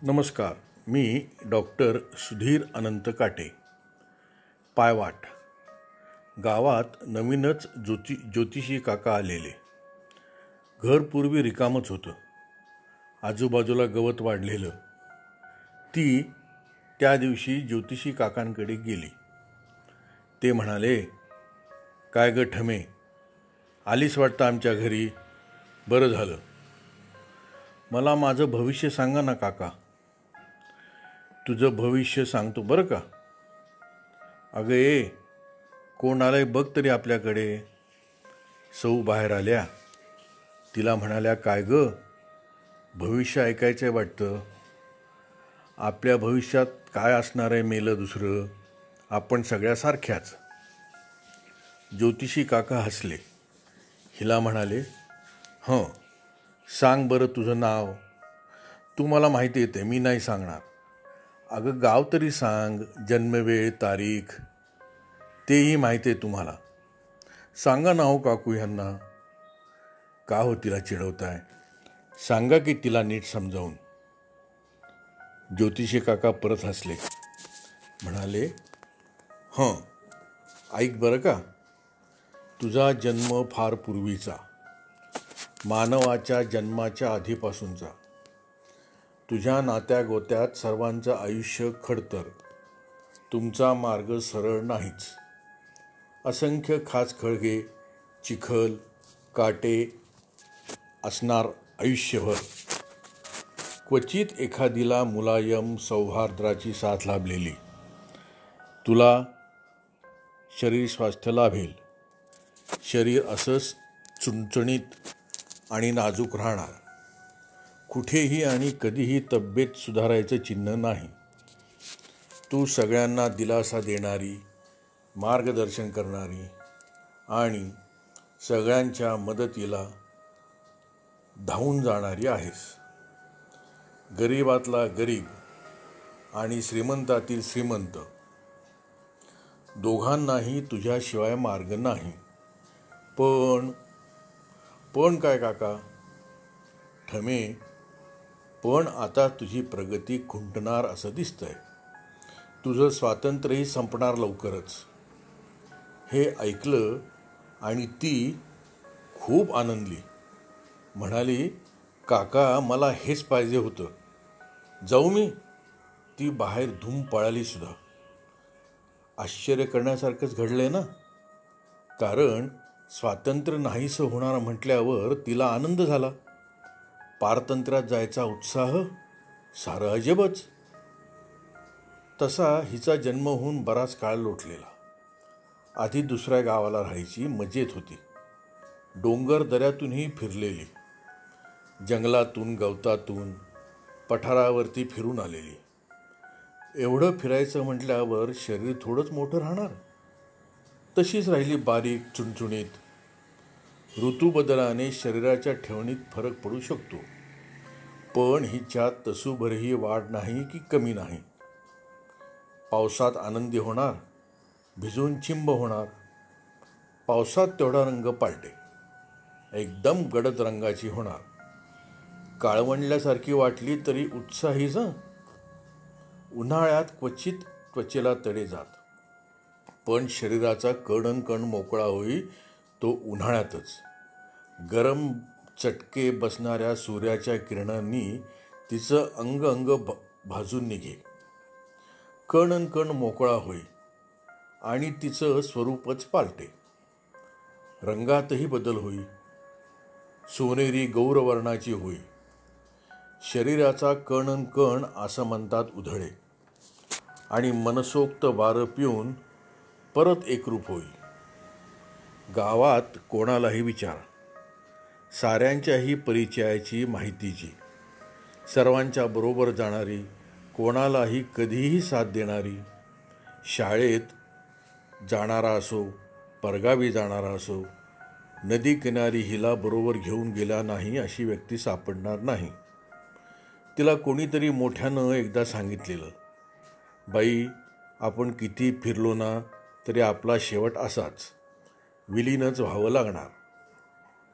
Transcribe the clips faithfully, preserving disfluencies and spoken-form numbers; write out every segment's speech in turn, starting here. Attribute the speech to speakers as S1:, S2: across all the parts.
S1: नमस्कार. मी डॉक्टर सुधीर अनंत काटे. पायवाट. गावात नवीनच ज्योति ज्योतिषी काका आलेले. घर पूर्वी रिकामच होतं. आजूबाजूला गवत वाढलेलं. ती त्या दिवशी ज्योतिषी काकांकडे गेली. ते म्हणाले, काय ग ठमे, आलीस वाटतं आमच्या घरी. बरं झालं. मला माझं भविष्य सांगा ना काका. तुझं भविष्य सांगतो बरं का. अगं ए, कोण आलंय बघ तरी आपल्याकडे. सौ बाहेर आल्या. तिला म्हणाल्या, काय ग, भविष्य ऐकायचं आहे वाटतं. आपल्या भविष्यात काय असणार आहे मेलं दुसरं, आपण सगळ्यासारख्याच. ज्योतिषी काका हसले. हिला म्हणाले, हं सांग बरं तुझं नाव. तू मला माहिती येते, मी नाही सांगणार. अगं गाव तरी सांग, जन्मवेळ तारीख तेही माहिती आहे तुम्हाला. सांगा ना हो काकू ह्यांना. का हो तिला चिडवताय, सांगा की तिला नीट समजावून. ज्योतिषी काका परत हसले. म्हणाले, हं ऐक बरं का. तुझा जन्म फार पूर्वीचा, मानवाच्या जन्माच्या आधीपासूनचा. तुझ्या नात्या गोत्यात सर्वांचं आयुष्य खडतर, तुमचा मार्ग सरळ नाहीच. असंख्य खाचखळगे, चिखल, काटे असणार आयुष्यभर. क्वचित एखादीला मुलायम सौहार्द्राची साथ लाभलेली. तुला शरीर स्वास्थ्य लाभेल. शरीर असंच चुणचुणीत आणि नाजूक राहणार. कुठेही आणि कधीही तब्येत सुधारायचं चिन्ह नाही. तू सगळ्यांना दिलासा देणारी, मार्गदर्शन करणारी आणि सगळ्यांच्या मदतीला धावून जाणारी आहेस. गरीबातला गरीब आणि श्रीमंतातील श्रीमंत दोघांनाही तुझ्याशिवाय मार्ग नाही. पण पण काय काका. ठमे, पण आता तुझी प्रगती खुंटणार असं दिसतंय. तुझं स्वातंत्र्यही संपणार लवकरच. हे ऐकलं आणि ती खूप आनंदली. म्हणाली, काका मला हेच पाहिजे होतं. जाऊ मी. ती बाहेर धूम पळाली सुद्धा. आश्चर्य करण्यासारखंच घडलंय ना. कारण स्वातंत्र्य नाहीसं होणार म्हटल्यावर तिला आनंद झाला. पारतंत्र्यात जायचा उत्साह सारं अजबच. तसा हिचा जन्म होऊन बराच काळ लोटलेला. आधी दुसऱ्या गावाला राहायची, मजेत होती. डोंगर दऱ्यातूनही फिरलेली, जंगलातून गवतातून पठारावरती फिरून आलेली. एवढं फिरायचं म्हटल्यावर शरीर थोडंच मोठं राहणार. तशीच राहिली बारीक चुणचुणीत. ऋतूबदलाने शरीराच्या ठेवणीत फरक पडू शकतो, पण हिच्यात तसूभरही वाढ नाही की कमी नाही. पावसात आनंदी होणार, भिजून चिंब होणार. पावसात तेवढा रंग पालटे, एकदम गडद रंगाची होणार. काळवंडल्यासारखी वाटली तरी उत्साहीच. उन्हाळ्यात क्वचित त्वचेला तडे जात, पण शरीराचा कण कण मोकळा होई तो उन्हाळ्यातच. गरम चटके बसणाऱ्या सूर्याच्या किरणांनी तिचं अंग अंग भाजून निघे. कण कण मोकळा होई आणि तिचं स्वरूपच पालटे. रंगातही बदल होई, सोनेरी गौरवर्णाची होई. शरीराचा कण कण असं म्हणतात उधळे आणि मनसोक्त वारं पिऊन परत एकरूप होई. गावात कोणालाही विचार, साऱ्यांच्याही परिचयाची, माहितीची, सर्वांच्या बरोबर जाणारी, कोणालाही कधीही साथ देणारी. शाळेत जाणारा असो, परगावी जाणारा असो, नदी किनारी हिला बरोबर घेऊन गेला नाही अशी व्यक्ती सापडणार नाही. तिला कोणीतरी मोठ्यानं एकदा सांगितलेलं, बाई आपण किती फिरलो ना तरी आपला शेवट असाच, विलीनच व्हावं लागणार.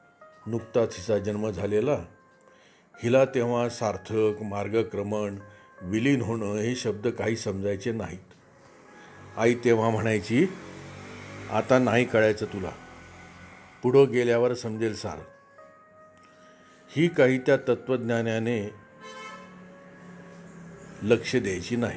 S1: नुकताच हिचा जन्म झालेला. हिला तेव्हा सार्थक, मार्गक्रमण, विलीन होणं हे शब्द काही समजायचे नाहीत. आई तेव्हा म्हणायची, आता नाही कळायचं तुला, पुढं गेल्यावर समजेल सारं. ही काही त्या तत्त्वज्ञानाने लक्ष द्यायची नाही.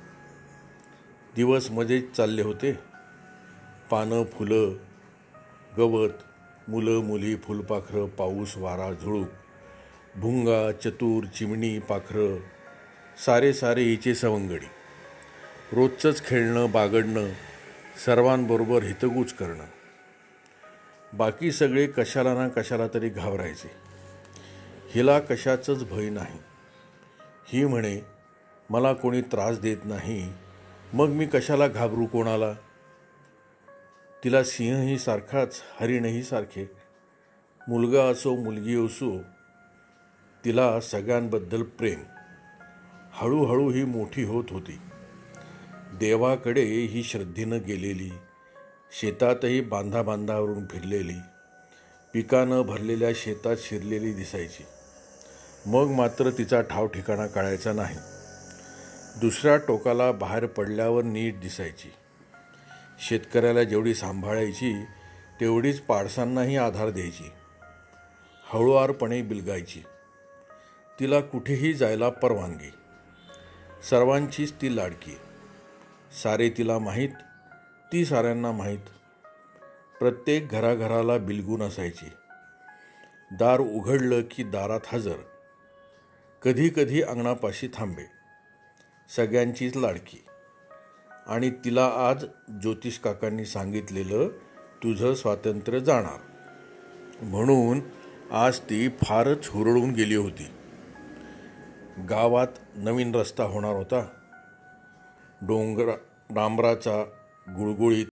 S1: दिवस मजेत चालले होते. पानं, फुलं, गवत, मुलं मुली, फुलपाखरं, पाऊस, वारा, झुळूक, भुंगा, चतुर, चिमणी, पाखरं, सारे सारे हिचे सवंगडी. रोजचंच खेळणं, बागडणं, सर्वांबरोबर हितगुज करणं. बाकी सगळे कशाला ना कशाला तरी घाबरायचे. हिला कशाचंच भय नाही. ही म्हणे, मला कोणी त्रास देत नाही, मग मी कशाला घाबरू कोणाला. तिला सिंहही सारखाच, हरिणही सारखे. मुलगा असो मुलगी असो, तिला सगळ्यांबद्दल प्रेम. हळूहळू ही मोठी होत होती. देवाकडे ही श्रद्धेनं गेलेली, शेतातही बांधा बांधावरून फिरलेली, पिकानं भरलेल्या शेतात शिरलेली दिसायची. मग मात्र तिचा ठाव ठिकाणा कळायचा नाही. दुसऱ्या टोकाला बाहेर पडल्यावर नीट दिसायची. शेतकऱ्याला जेवढी सांभाळायची तेवढीच पाडसांनाही आधार द्यायची. हळुवारपणे बिलगायची. तिला कुठेही जायला परवानगी. सर्वांचीच ती लाडकी. सारे तिला माहीत, ती साऱ्यांना माहीत. प्रत्येक घराघराला बिलगून असायची. दार उघडलं की दारात हजर. कधी कधी अंगणापाशी थांबे. सगळ्यांचीच लाडकी. आणि तिला आज ज्योतिष काकांनी सांगितलेलं, तुझं स्वातंत्र्य जाणार, म्हणून आज ती फारच हुरळून गेली होती. गावात नवीन रस्ता होणार होता. डोंगरा डांबराचा गुळगुळीत